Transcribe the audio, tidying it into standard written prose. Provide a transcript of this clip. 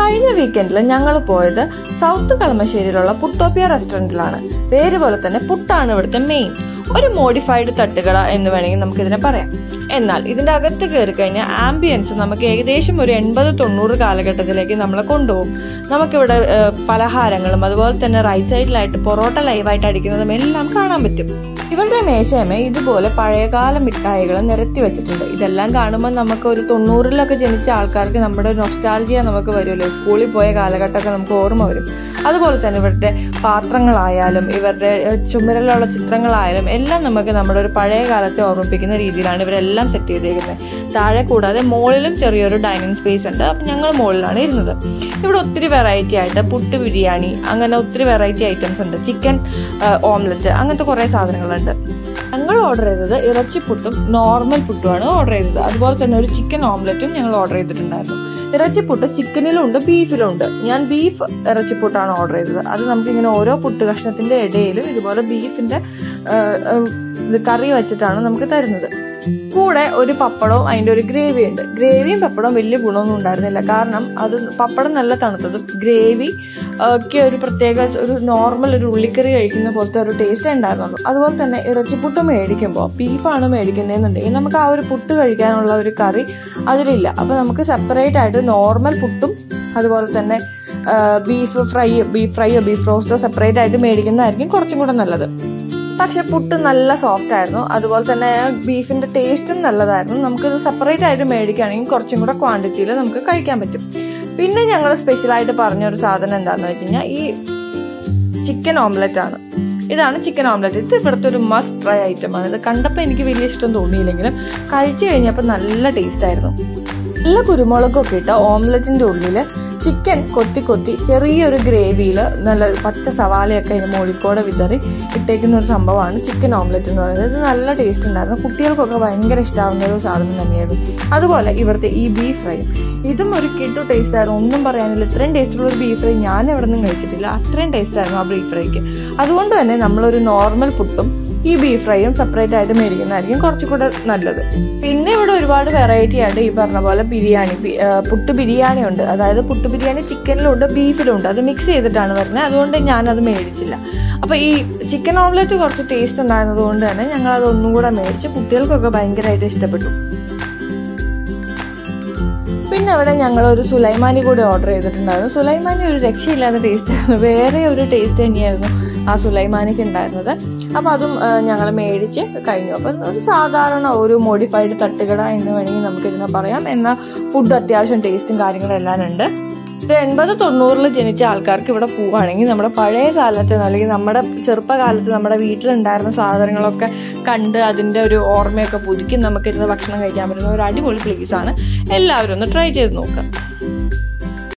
കഴിഞ്ഞ വീക്കെൻഡിൽ ഞങ്ങൾ പോയത് സൗത്ത് കളമശ്ശേരിയിലുള്ള പുട്ടോപ്പിയ റെസ്റ്റോറൻറ്റിലാണ്. പേര് പോലെ തന്നെ പുട്ടാണ് ഇവിടുത്തെ മെയിൻ. ഒരു മോഡിഫൈഡ് തട്ടുകട എന്ന് വേണമെങ്കിൽ നമുക്കിതിനെ പറയാം. എന്നാൽ ഇതിൻ്റെ അകത്ത് കയറി കഴിഞ്ഞാൽ ആംബിയൻസ് നമുക്ക് ഏകദേശം ഒരു 80-90 കാലഘട്ടത്തിലേക്ക് നമ്മളെ കൊണ്ടുപോകും. നമുക്കിവിടെ പലഹാരങ്ങളും അതുപോലെ തന്നെ റൈറ്റ് സൈഡിലായിട്ട് പൊറോട്ട ലൈവായിട്ട് അടിക്കുന്നതും എല്ലാം കാണാൻ പറ്റും. ഇവരുടെ മേശയമേ ഇതുപോലെ പഴയകാല മിഠായികൾ നിരത്തി വെച്ചിട്ടുണ്ട്. ഇതെല്ലാം കാണുമ്പോൾ നമുക്ക് ഒരു 90-ലൊക്കെ ജനിച്ച ആൾക്കാർക്ക് നമ്മുടെ നൊസ്റ്റാൾജിയ നമുക്ക് വരുമല്ലോ. സ്കൂളിൽ പോയ കാലഘട്ടമൊക്കെ നമുക്ക് ഓർമ്മ വരും. അതുപോലെ തന്നെ ഇവരുടെ പാത്രങ്ങളായാലും ഇവരുടെ ചുമരിലുള്ള ചിത്രങ്ങളായാലും എല്ലാം നമുക്ക് നമ്മുടെ ഒരു പഴയ കാലത്തെ ഓർമ്മിപ്പിക്കുന്ന രീതിയിലാണ് ഇവരെല്ലാം സെറ്റ് ചെയ്തേക്കുന്നത്. താഴെ കൂടാതെ മുകളിലും ചെറിയൊരു ഡൈനിങ് സ്പേസ് ഉണ്ട്. അപ്പം ഞങ്ങൾ മുകളിലാണ് ഇരുന്നത്. ഇവിടെ ഒത്തിരി വെറൈറ്റി ആയിട്ട് പുട്ട് ബിരിയാണി അങ്ങനെ ഒത്തിരി വെറൈറ്റി ഐറ്റംസ് ഉണ്ട്. ചിക്കൻ ഓംലെറ്റ് അങ്ങനത്തെ കുറേ സാധനങ്ങളുണ്ട്. ഞങ്ങൾ ഓർഡർ ചെയ്തത് ഇറച്ചിപ്പുട്ടും നോർമൽ പുട്ടുമാണ് ഓർഡർ ചെയ്തത്. അതുപോലെ തന്നെ ഒരു ചിക്കൻ ഓംലെറ്റും ഞങ്ങൾ ഓർഡർ ചെയ്തിട്ടുണ്ടായിരുന്നു. ഇറച്ചിപ്പുട്ട് ചിക്കനിലും ഉണ്ട് ബീഫിലും ഉണ്ട്. ഞാൻ ബീഫ് ഇറച്ചിപ്പുട്ടാണ് ഓർഡർ ചെയ്തത്. അത് നമുക്കിങ്ങനെ ഓരോ പുട്ട് കഷ്ണത്തിന്റെ ഇടയിലും ഇതുപോലെ ബീഫിന്റെ കറി വെച്ചിട്ടാണ് നമുക്ക് തരുന്നത്. കൂടെ ഒരു പപ്പടവും അതിൻ്റെ ഒരു ഗ്രേവി ഉണ്ട്. ഗ്രേവിയും പപ്പടവും വലിയ ഗുണമൊന്നും ഉണ്ടായിരുന്നില്ല. കാരണം അത് പപ്പടം നല്ല തണുത്തതും ഗ്രേവി ഒക്കെ ഒരു പ്രത്യേക ഒരു നോർമൽ ഒരു ഉള്ളിക്കറി കഴിക്കുന്ന പോലത്തെ ഒരു ടേസ്റ്റ് ഉണ്ടായിരുന്നുള്ളൂ. അതുപോലെ തന്നെ ഇറച്ചിപ്പുട്ട് മേടിക്കുമ്പോൾ ബീഫാണ് മേടിക്കുന്നതെന്നുണ്ടെങ്കിൽ നമുക്ക് ആ ഒരു പുട്ട് കഴിക്കാനുള്ള ഒരു കറി അതിലില്ല. അപ്പോൾ നമുക്ക് സെപ്പറേറ്റ് ആയിട്ട് നോർമൽ പുട്ടും അതുപോലെ തന്നെ ബീഫ് ഫ്രൈയോ ബീഫ് റോസ്റ്റോ സെപ്പറേറ്റ് ആയിട്ട് മേടിക്കുന്നതായിരിക്കും കുറച്ചും കൂടെ നല്ലത്. പക്ഷെ പുട്ട് നല്ല സോഫ്റ്റ് ആയിരുന്നു. അതുപോലെ തന്നെ ബീഫിന്റെ ടേസ്റ്റും നല്ലതായിരുന്നു. നമുക്കിത് സെപ്പറേറ്റ് ആയിട്ട് മേടിക്കുകയാണെങ്കിൽ കുറച്ചും കൂടെ ക്വാണ്ടിറ്റിയിൽ നമുക്ക് കഴിക്കാൻ പറ്റും. പിന്നെ ഞങ്ങൾ സ്പെഷ്യലായിട്ട് പറഞ്ഞൊരു സാധനം എന്താണെന്ന് വെച്ച് കഴിഞ്ഞാൽ ഈ ചിക്കൻ ഓംലെറ്റ് ആണ്. ഇതാണ് ചിക്കൻ ഓംലെറ്റ്. ഇത് ഇവിടുത്തെ ഒരു മസ്റ്റ് ട്രൈ ഐറ്റമാണ്. ഇത് കണ്ടപ്പോൾ എനിക്ക് വലിയ ഇഷ്ടം തോന്നിയില്ലെങ്കിലും കഴിച്ചു കഴിഞ്ഞപ്പോൾ നല്ല ടേസ്റ്റ് ആയിരുന്നു. നല്ല കുരുമുളകൊക്കെ ഇട്ട ഓംലെറ്റിന്റെ ഉള്ളിൽ ചിക്കൻ കൊത്തി ചെറിയൊരു ഗ്രേവിയിൽ നല്ല പച്ച സവാളയൊക്കെ അതിന് മുകളിൽക്കൂടെ വിതറി ഇട്ടേക്കുന്ന ഒരു സംഭവമാണ് ചിക്കൻ ഓംലെറ്റ് എന്ന് പറയുന്നത്. ഇത് നല്ല ടേസ്റ്റ് ഉണ്ടായിരുന്നു. കുട്ടികൾക്കൊക്കെ ഭയങ്കര ഇഷ്ടമാവുന്ന ഒരു സാധനം തന്നെയായിരുന്നു. അതുപോലെ ഇവിടുത്തെ ഈ ബീഫ് ഫ്രൈയും ഇതും ഒരു കിട്ടു ടേസ്റ്റ് ആയിരുന്നു. ഒന്നും പറയാനില്ല. ഇത്രയും ടേസ്റ്റുള്ള ഒരു ബീഫ് ഫ്രൈ ഞാൻ എവിടെ നിന്നും കഴിച്ചിട്ടില്ല. അത്രയും ടേസ്റ്റ് ആയിരുന്നു ആ ബീഫ് ഫ്രൈക്ക്. അതുകൊണ്ട് തന്നെ നമ്മളൊരു നോർമൽ പുട്ടും ഈ ബീഫ് ഫ്രൈയും സെപ്പറേറ്റ് ആയിട്ട് മേടിക്കുന്നതായിരിക്കും കുറച്ചുകൂടെ നല്ലത്. പിന്നെ ഇവിടെ ഒരുപാട് വെറൈറ്റി ആയിട്ട് ഈ പറഞ്ഞ പോലെ ബിരിയാണി പുട്ട് ബിരിയാണി ഉണ്ട്. അതായത് പുട്ട് ബിരിയാണി ചിക്കനിലുണ്ട് ബീഫിലുണ്ട്. അത് മിക്സ് ചെയ്തിട്ടാണ് വരുന്നത്. അതുകൊണ്ട് ഞാനത് മേടിച്ചില്ല. അപ്പോൾ ഈ ചിക്കൻ ഓംലെറ്റ് കുറച്ച് ടേസ്റ്റ് ഉണ്ടായിരുന്നത് കൊണ്ട് തന്നെ ഞങ്ങൾ അത് ഒന്നും കൂടെ മേടിച്ച് കുട്ടികൾക്കൊക്കെ ഭയങ്കരമായിട്ട് ഇഷ്ടപ്പെട്ടു. പിന്നെ അവിടെ ഞങ്ങൾ ഒരു സുലൈമാനി കൂടി ഓർഡർ ചെയ്തിട്ടുണ്ടായിരുന്നു. സുലൈമാനി ഒരു രക്ഷയില്ലാത്ത ടേസ്റ്റ് ആയിരുന്നു. വേറെ ഒരു ടേസ്റ്റ് തന്നെയായിരുന്നു ആ സുലൈമാനിക്ക് ഉണ്ടായിരുന്നത്. അപ്പം അതും ഞങ്ങൾ മേടിച്ച് കഴിഞ്ഞു. അപ്പം ഒരു സാധാരണ ഒരു മോഡിഫൈഡ് തട്ടുകട എന്ന് വേണമെങ്കിൽ നമുക്കിതിനെ പറയാം. എന്നാൽ ഫുഡ് അത്യാവശ്യം ടേസ്റ്റും കാര്യങ്ങളും എല്ലാം ഉണ്ട്. ഒരു 80-90 ജനിച്ച ആൾക്കാർക്ക് ഇവിടെ പോവുകയാണെങ്കിൽ നമ്മുടെ പഴയ കാലത്ത് അല്ലെങ്കിൽ നമ്മുടെ ചെറുപ്പകാലത്ത് നമ്മുടെ വീട്ടിലുണ്ടായിരുന്ന സാധനങ്ങളൊക്കെ കണ്ട് അതിൻ്റെ ഒരു ഓർമ്മയൊക്കെ പുതുക്കി നമുക്കിരുന്ന് ഭക്ഷണം കഴിക്കാൻ പറ്റുന്ന ഒരു അടിപൊളി പ്ലേസാണ്. എല്ലാവരും ഒന്ന് ട്രൈ ചെയ്ത് നോക്കാം.